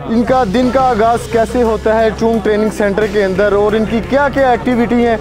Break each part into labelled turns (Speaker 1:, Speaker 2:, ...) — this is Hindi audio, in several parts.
Speaker 1: इनका दिन का आगाज़ कैसे होता है चूंग ट्रेनिंग सेंटर के अंदर और इनकी क्या क्या एक्टिविटी हैं।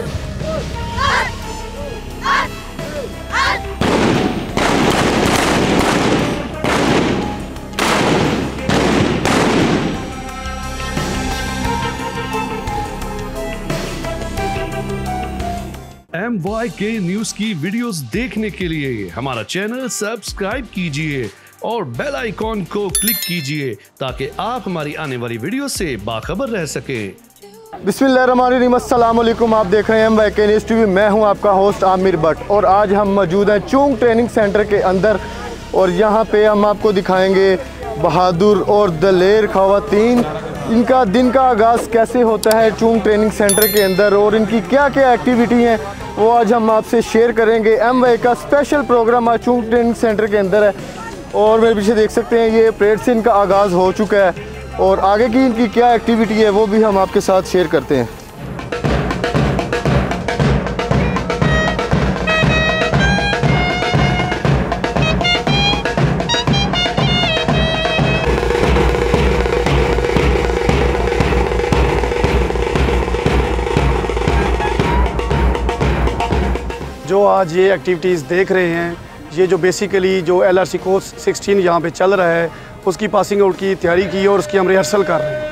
Speaker 2: MYK न्यूज की वीडियोस देखने के लिए हमारा चैनल सब्सक्राइब कीजिए और बेल आइकॉन को क्लिक कीजिए ताकि आप हमारी आने वाली वीडियो से बाखबर रह सकें।
Speaker 1: बिस्मिल्लाहिर्रहमानिर्रहीम, अस्सलाम वालेकुम। आप देख रहे हैं MYK न्यूज़ टीवी। मैं हूं आपका होस्ट आमिर भट्ट और आज हम मौजूद हैं चूंग ट्रेनिंग सेंटर के अंदर और यहां पे हम आपको दिखाएंगे बहादुर और दलेर ख़वातीन, इनका दिन का आगाज़ कैसे होता है चूंग ट्रेनिंग सेंटर के अंदर और इनकी क्या क्या एक्टिविटी हैं वो आज हम आपसे शेयर करेंगे। MYK का स्पेशल प्रोग्राम आज चूंग ट्रेनिंग सेंटर के अंदर है और मेरे पीछे देख सकते हैं ये परेड से इनका आगाज़ हो चुका है और आगे की इनकी क्या एक्टिविटी है वो भी हम आपके साथ शेयर करते हैं।
Speaker 3: जो आज ये एक्टिविटीज़ देख रहे हैं, ये जो बेसिकली जो LRC कोर्स 16 यहाँ पे चल रहा है उसकी पासिंग आउट की तैयारी की और उसकी हम रिहर्सल कर रहे हैं।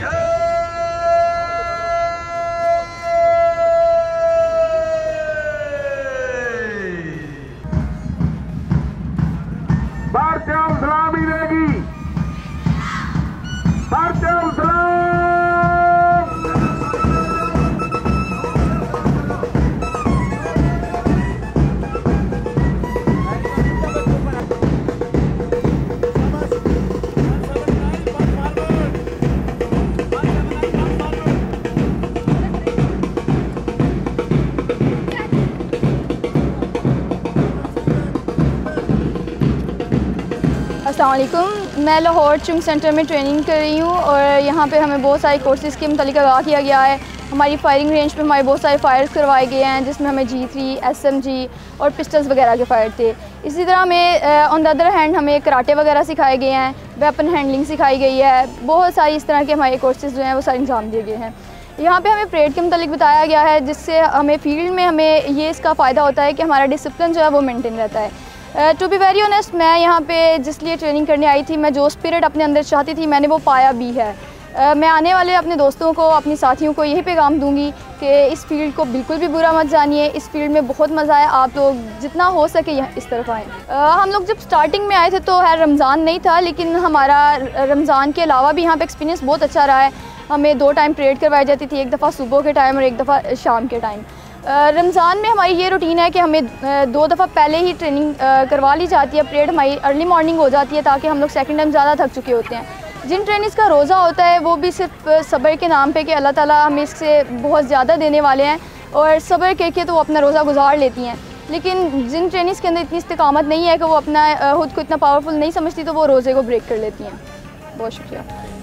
Speaker 4: अस्सलामुअलैकुम, मैं लाहौर चूंग सेंटर में ट्रेनिंग कर रही हूँ और यहाँ पे हमें बहुत सारे कोर्सेज़ के मुतालिक आगाह किया गया है। हमारी फायरिंग रेंज पे हमारे बहुत सारे फायर्स करवाए गए हैं जिसमें हमें G3, SMG और पिस्टल्स वगैरह के फायर थे। इसी तरह हमें ऑन द अदर हैंड हमें कराटे वगैरह सिखाए गए हैं, वेपन हैंडलिंग सिखाई गई है। बहुत सारी इस तरह के हमारे कोर्सेज़ जो हैं वो सारे इंजाम दिए गए हैं। यहाँ पे हमें परेड के मुतालिक बताया गया है जिससे हमें फील्ड में हमें ये इसका फ़ायदा होता है कि हमारा डिसिप्लिन जो है वो मेनटेन रहता है। टू बी वेरी ऑनेस्ट, मैं यहाँ पे जिस लिए ट्रेनिंग करने आई थी, मैं जो स्पिरिट अपने अंदर चाहती थी मैंने वो पाया भी है। मैं आने वाले अपने दोस्तों को, अपने साथियों को यही पैगाम दूंगी कि इस फील्ड को बिल्कुल भी बुरा मत जानिए। इस फील्ड में बहुत मज़ा है, आप लोग जितना हो सके यहाँ इस तरफ आएँ। हम लोग जब स्टार्टिंग में आए थे तो है रमज़ान नहीं था, लेकिन हमारा रमज़ान के अलावा भी यहाँ पर एक्सपीरियंस बहुत अच्छा रहा है। हमें 2 टाइम परेड करवाई जाती थी, एक दफ़ा सुबह के टाइम और एक दफ़ा शाम के टाइम। रमज़ान में हमारी ये रूटीन है कि हमें 2 दफ़ा पहले ही ट्रेनिंग करवा ली जाती है। परेड हमारी अर्ली मॉर्निंग हो जाती है ताकि हम लोग सेकंड टाइम ज़्यादा थक चुके होते हैं। जिन ट्रेनिंग्स का रोज़ा होता है वो भी सिर्फ सब्र के नाम पे कि अल्लाह ताला हमें इससे बहुत ज़्यादा देने वाले हैं और सब्र करके तो वो अपना रोज़ा गुजार लेती हैं। लेकिन जिन ट्रेनिंग्स के अंदर इतनी इस्तिकामत नहीं है कि वो अपना खुद को इतना पावरफुल नहीं समझती तो वो रोज़े को ब्रेक कर लेती हैं। बहुत शुक्रिया।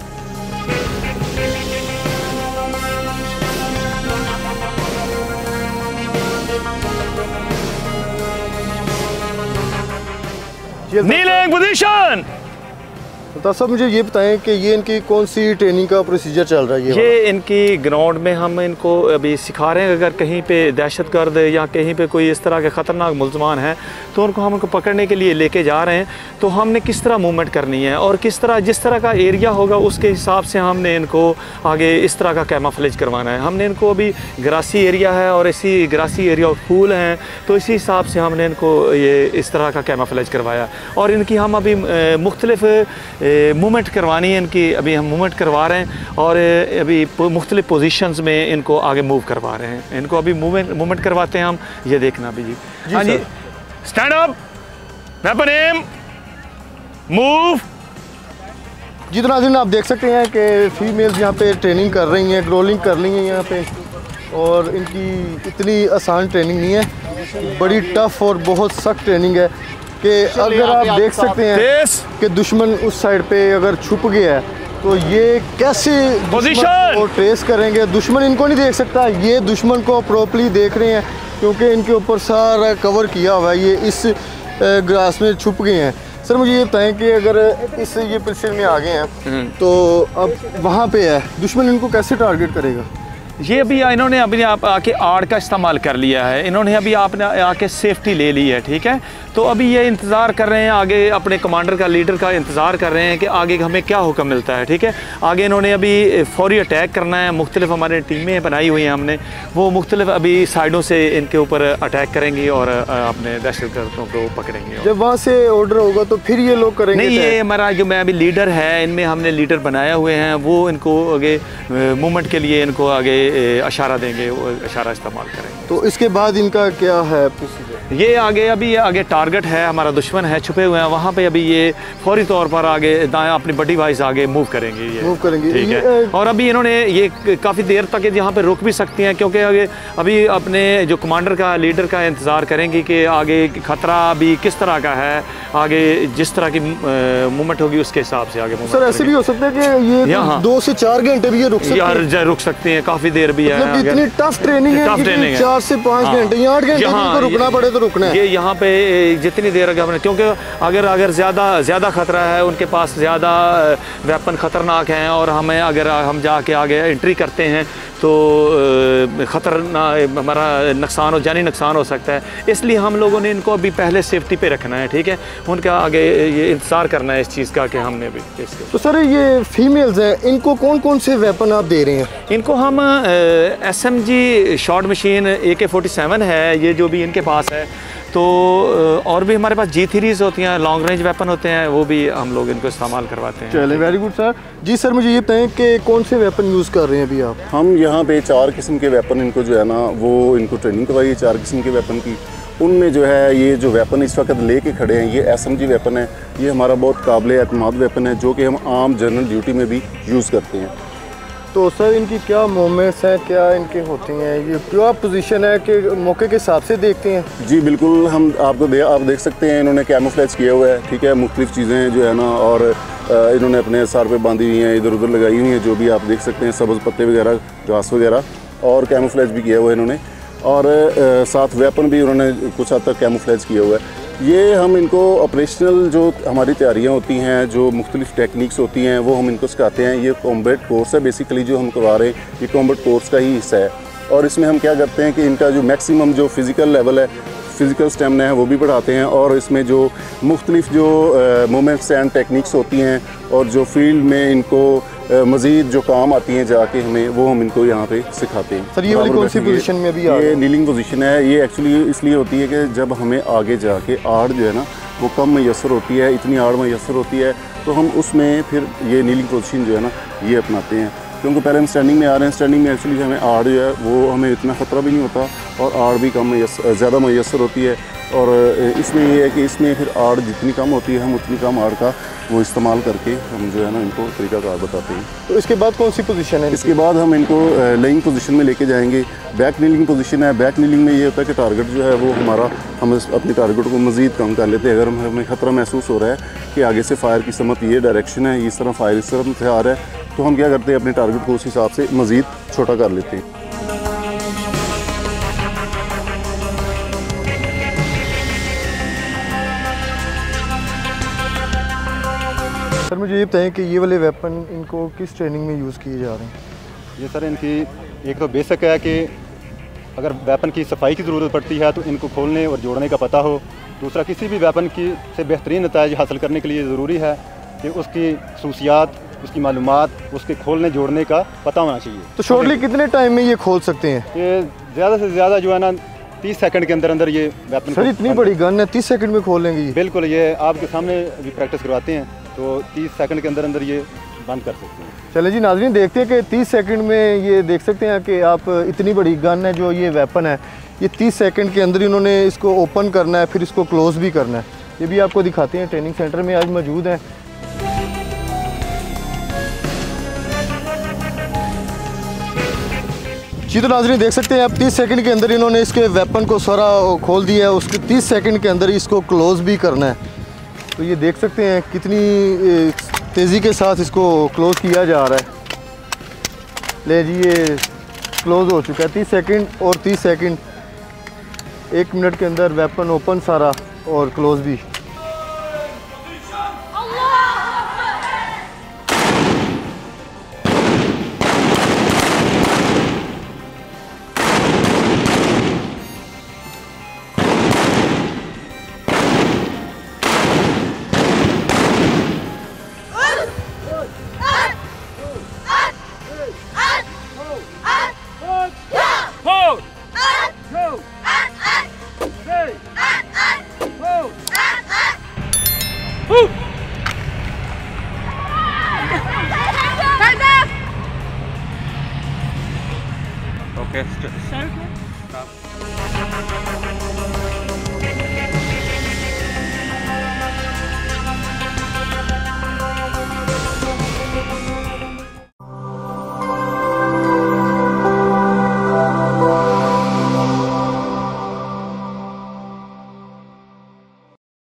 Speaker 5: Kneeling position.
Speaker 1: तो सब मुझे ये बताएं कि ये इनकी कौन सी ट्रेनिंग का प्रोसीजर चल रहा है?
Speaker 5: ये इनकी ग्राउंड में हम इनको अभी सिखा रहे हैं। अगर कहीं पे दहशतगर्द या कहीं पे कोई इस तरह के ख़तरनाक मुल्ज़मान हैं तो उनको हम उनको पकड़ने के लिए लेके जा रहे हैं। तो हमने किस तरह मूवमेंट करनी है और किस तरह जिस तरह का एरिया होगा उसके हिसाब से हमने इनको आगे इस तरह का कैमोफ्लेज करवाना है। हमने इनको अभी ग्रासी एरिया है और इसी ग्रासी एरिया और फूल हैं तो इसी हिसाब से हमने इनको ये इस तरह का कैमोफ्लेज करवाया और इनकी हम अभी मुख्तलिफ मूवमेंट करवानी है। इनकी अभी हम मूवमेंट करवा रहे हैं और अभी मुख्तलिफ पोजीशंस में इनको आगे मूव करवा रहे हैं। इनको अभी मूवमेंट करवाते हैं हम, ये देखना भी जी। हाँ जी, stand up, weapon aim, move.
Speaker 1: जितना दिन आप देख सकते हैं कि फीमेल्स यहाँ पे ट्रेनिंग कर रही हैं, ग्रोलिंग कर रही हैं यहाँ पे और इनकी इतनी आसान ट्रेनिंग नहीं है, बड़ी टफ और बहुत सख्त ट्रेनिंग है कि अगर आप देख सकते हैं कि दुश्मन उस साइड पे अगर छुप गया है तो ये कैसे पोजीशन को ट्रेस करेंगे। दुश्मन इनको नहीं देख सकता, ये दुश्मन को प्रॉपर्ली देख रहे हैं क्योंकि इनके ऊपर सारा कवर किया हुआ है, ये इस ग्रास में छुप गए हैं। सर मुझे ये बताएं कि अगर ये पोजीशन में आ गए हैं तो अब वहाँ पे है, दुश्मन इनको कैसे टारगेट करेगा?
Speaker 5: ये अभी इन्होंने अभी आके आड़ का इस्तेमाल कर लिया है, इन्होंने अभी आपने आके सेफ्टी ले ली है, ठीक है। तो अभी ये इंतज़ार कर रहे हैं आगे, अपने कमांडर का, लीडर का इंतज़ार कर रहे हैं कि आगे हमें क्या हुक्म मिलता है, ठीक है। आगे इन्होंने अभी फौरी अटैक करना है, मुख्तलिफ हमारे टीमें बनाई हुई हैं हमने, वो मुख्तलिफ अभी साइडों से इनके ऊपर अटैक करेंगी और अपने दहशतगर्दों को पकड़ेंगे।
Speaker 1: जब वहाँ से ऑर्डर होगा तो फिर ये लोग करेंगे?
Speaker 5: नहीं, ये हमारा जो मैं अभी लीडर है, इनमें हमने लीडर बनाया हुए हैं, वो इनको आगे मूवमेंट के लिए इनको आगे इशारा देंगे, वो इशारा इस्तेमाल करेंगे।
Speaker 1: तो इसके बाद इनका क्या है प्रोसीजर?
Speaker 5: ये आगे टारगेट है, हमारा दुश्मन है, छुपे हुए हैं वहाँ पे, अभी ये फौरी तौर पर आगे दाएं अपनी बड़ी वाइज आगे मूव करेंगे, ये
Speaker 1: मूव करेंगे,
Speaker 5: ठीक है। और अभी इन्होंने ये काफ़ी देर तक यहाँ पे रुक भी सकती हैं, क्योंकि आगे अभी अपने जो कमांडर का, लीडर का इंतज़ार करेंगे कि आगे खतरा अभी किस तरह का है, आगे जिस तरह की मूवमेंट होगी उसके हिसाब से आगे।
Speaker 1: सर ऐसे भी हो सकता है कि ये 2 से 4 घंटे भी ये रुक
Speaker 5: सकते हैं, काफ़ी देर भी है।
Speaker 1: मतलब इतनी टफ ट्रेनिंग है, 4 से 5 घंटे या 8 घंटे इनको रुकना पड़े तो रुकना है।
Speaker 5: ये यहाँ पे जितनी देर अगर, क्योंकि अगर ज़्यादा ख़तरा है, उनके पास ज़्यादा वेपन ख़तरनाक हैं और हमें अगर हम जाके आगे एंट्री करते हैं तो हमारा नुकसान जानी नुकसान हो सकता है, इसलिए हम लोगों ने इनको अभी पहले सेफ्टी पे रखना है, ठीक है। उनका आगे ये इंतज़ार करना है इस चीज़ का कि हमने भी इसके।
Speaker 1: तो सर ये फीमेल्स हैं, इनको कौन कौन से वेपन आप दे रहे हैं?
Speaker 5: इनको हम SMG शॉर्ट मशीन AK-47 है, ये जो भी इनके पास है, तो और भी हमारे पास G3s होती हैं, लॉन्ग रेंज वेपन होते हैं, वो भी हम लोग इनको इस्तेमाल करवाते हैं।
Speaker 1: चलिए वेरी गुड सर। जी सर मुझे ये बताएं कि कौन से वेपन यूज़ कर रहे हैं अभी आप?
Speaker 6: हम यहाँ पे 4 किस्म के वेपन इनको जो है ना, वो इनको ट्रेनिंग करवाई है 4 किस्म के वेपन की। उनमें जो है ये जो वेपन इस वक्त लेके खड़े हैं, ये SMG वेपन है, ये हमारा बहुत काबिल एतमाद वेपन है, जो कि हम आम जनरल ड्यूटी में भी यूज़ करते हैं।
Speaker 1: तो सर इनकी क्या मूवमेंट्स हैं, क्या इनके होती हैं, ये क्या पोजीशन है कि मौके के हिसाब से देखते हैं?
Speaker 6: जी बिल्कुल, हम आप देख सकते हैं, इन्होंने कैमोफ्लेज किया हुआ है, ठीक है। मुख्तलिफ चीज़ें जो है ना, और इन्होंने अपने सर पे बांधी हुई हैं, इधर उधर लगाई हुई हैं, जो भी आप देख सकते हैं, सब्ज़ पत्ते वगैरह, घास वगैरह, और कैमोफ्लेज भी किया हुआ है इन्होंने, और साथ वेपन भी उन्होंने कुछ हद तक कैमोफ्लेज किया हुआ है। ये हम इनको ऑपरेशनल जो हमारी तैयारियां होती हैं, जो मुख्तलिफ टेक्निक्स होती हैं, वो हम इनको सिखाते हैं। ये कॉम्बैट कोर्स है बेसिकली जो हम करवा रहे हैं, ये कॉम्बैट कोर्स का ही हिस्सा है। और इसमें हम क्या करते हैं कि इनका जो मैक्सिमम जो फिज़िकल लेवल है, फ़िज़िकल स्टेमिना है, वो भी बढ़ाते हैं, और इसमें जो मुख्तलिफ जो मूवमेंट्स एंड टेक्निक्स होती हैं और जो फील्ड में इनको मज़ीद जो काम आती हैं जाके हमें, वो हम इनको यहाँ पे सिखाते हैं।
Speaker 1: सर ये वाली कौन सी पोजीशन में अभी
Speaker 6: ये नीलिंग पोजीशन है। ये एक्चुअली इसलिए होती है कि जब हमें आगे जाके आड़ जो है ना वो कम मैसर होती है, इतनी आड़ मैसर होती है, तो हम उसमें फिर ये नीलिंग पोजीशन जो है ना ये अपनाते हैं। क्योंकि पहले हम स्टैंडिंग में आ रहे हैं, स्टैंडिंग में एक्चुअली हमें आड़ जो है वो हमें इतना ख़तरा भी नहीं होता, और आड़ भी कम ज़्यादा मैसर होती है। और इसमें ये है कि इसमें फिर आड़ जितनी कम होती है, हम उतनी कम आड़ का वो इस्तेमाल करके हम जो है ना इनको तरीक़ाकार बताते हैं।
Speaker 1: तो इसके बाद कौन सी पोजीशन है?
Speaker 6: इसके बाद हम इनको लेइंग पोजीशन में लेके जाएंगे। बैक नीलिंग पोजीशन है। बैक नीलिंग में ये होता है कि टारगेट जो है वो हमारा, हम अपने टारगेट को मज़ीद कम कर लेते हैं। अगर हमें ख़तरा महसूस हो रहा है कि आगे से फायर की समत ये डायरेक्शन है, इस तरह फायर इस तरफ से आ रहा है, तो हम क्या करते हैं, अपने टारगेट को उस हिसाब से मज़ीद छोटा कर लेते हैं।
Speaker 1: सर मुझे ये बताएं कि ये वाले वेपन इनको किस ट्रेनिंग में यूज़ किए जा रहे हैं?
Speaker 7: ये सर इनकी एक तो बेसिक है कि अगर वेपन की सफाई की ज़रूरत पड़ती है तो इनको खोलने और जोड़ने का पता हो। दूसरा, किसी भी वेपन की से बेहतरीन नताइज हासिल करने के लिए ज़रूरी है कि उसकी खसूसियात, उसकी मालूमात, उसके खोलने जोड़ने का पता होना चाहिए।
Speaker 1: तो शॉर्टली कितने टाइम में ये खोल सकते हैं?
Speaker 7: ये ज़्यादा से ज़्यादा जो है ना 30 सेकंड के अंदर अंदर ये वेपन।
Speaker 1: सर इतनी बड़ी गन है, 30 सेकंड में खोल लेंगे?
Speaker 7: बिल्कुल, ये आपके सामने भी प्रैक्टिस करवाते हैं, तो 30 सेकंड के अंदर अंदर ये बंद कर सकते हैं।
Speaker 1: चले जी नाज़रीन, देखते हैं कि 30 सेकंड में ये देख सकते हैं कि आप इतनी बड़ी गन है जो ये वेपन है, ये 30 सेकंड के अंदर इन्होंने इसको ओपन करना है, फिर इसको क्लोज़ भी करना है। ये भी आपको दिखाते हैं, ट्रेनिंग सेंटर में आज मौजूद हैं। जी तो नाज़रीन देख सकते हैं आप 30 सेकंड के अंदर इन्होंने इसके वेपन को सारा खोल दिया है, उसके 30 सेकंड के अंदर इसको क्लोज़ भी करना है। तो ये देख सकते हैं कितनी तेज़ी के साथ इसको क्लोज़ किया जा रहा है। ले जी ये क्लोज़ हो चुका है। 30 सेकंड और 30 सेकंड, 1 मिनट के अंदर वेपन ओपन सारा और क्लोज़ भी।
Speaker 8: ओके